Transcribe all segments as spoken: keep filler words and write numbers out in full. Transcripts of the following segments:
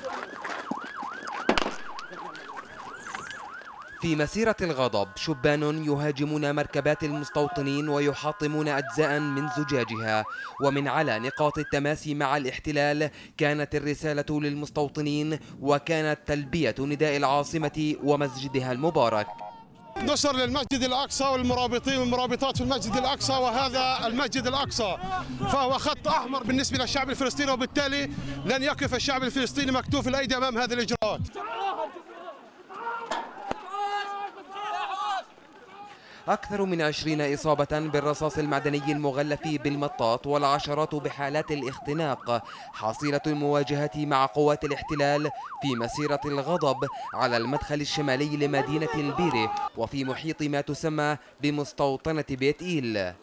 في مسيرة الغضب شبان يهاجمون مركبات المستوطنين ويحطمون أجزاء من زجاجها. ومن على نقاط التماسي مع الاحتلال كانت الرسالة للمستوطنين وكانت تلبية نداء العاصمة ومسجدها المبارك. نصر للمسجد الأقصى والمرابطين والمرابطات في المسجد الأقصى، وهذا المسجد الأقصى فهو خط أحمر بالنسبة للشعب الفلسطيني، وبالتالي لن يقف الشعب الفلسطيني مكتوف الأيدي أمام هذه الإجراءات. أكثر من عشرين إصابة بالرصاص المعدني المغلف بالمطاط والعشرات بحالات الاختناق حصيلة المواجهة مع قوات الاحتلال في مسيرة الغضب على المدخل الشمالي لمدينة البيرة وفي محيط ما تسمى بمستوطنة بيت إيل.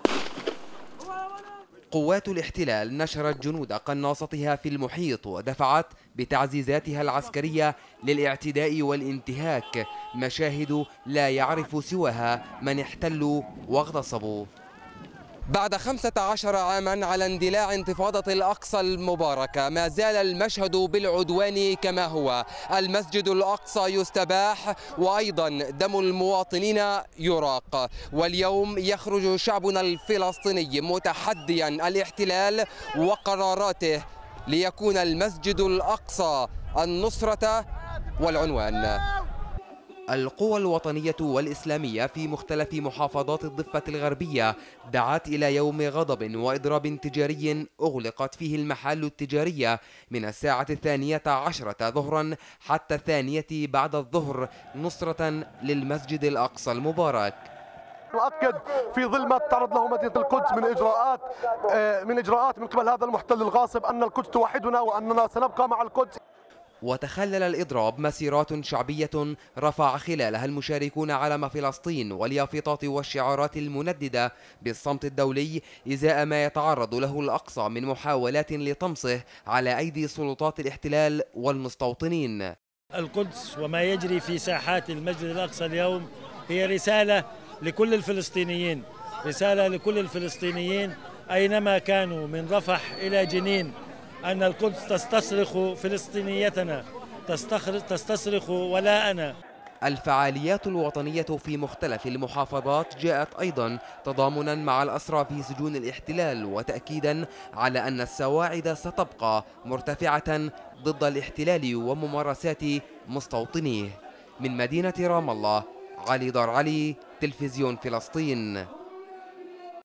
قوات الاحتلال نشرت جنود قناصتها في المحيط ودفعت بتعزيزاتها العسكرية للاعتداء والانتهاك، مشاهد لا يعرف سواها من احتلوا واغتصبوا. بعد خمسة عشر عاما على اندلاع انتفاضة الأقصى المباركة ما زال المشهد بالعدوان كما هو. المسجد الأقصى يستباح وأيضا دم المواطنين يراق. واليوم يخرج شعبنا الفلسطيني متحديا الاحتلال وقراراته ليكون المسجد الأقصى النصرة والعنوان. القوى الوطنية والإسلامية في مختلف محافظات الضفة الغربية دعت إلى يوم غضب وإضراب تجاري أغلقت فيه المحال التجارية من الساعة الثانية عشرة ظهرا حتى الثانية بعد الظهر نصرة للمسجد الأقصى المبارك. نؤكد في ظل ما تتعرض له مدينة القدس من إجراءات من إجراءات من قبل هذا المحتل الغاصب أن القدس توحدنا وأننا سنبقى مع القدس. وتخلل الإضراب مسيرات شعبية رفع خلالها المشاركون علم فلسطين واليافطات والشعارات المنددة بالصمت الدولي إزاء ما يتعرض له الأقصى من محاولات لطمسه على أيدي سلطات الاحتلال والمستوطنين. القدس وما يجري في ساحات المسجد الأقصى اليوم هي رسالة لكل الفلسطينيين، رسالة لكل الفلسطينيين أينما كانوا من رفح إلى جنين، أن القدس تستصرخ فلسطينيتنا، تستصرخ ولاءنا. الفعاليات الوطنية في مختلف المحافظات جاءت أيضا تضامنا مع الأسرى في سجون الاحتلال وتأكيدا على أن السواعد ستبقى مرتفعة ضد الاحتلال وممارسات مستوطنيه. من مدينة رام الله، علي دار علي، تلفزيون فلسطين.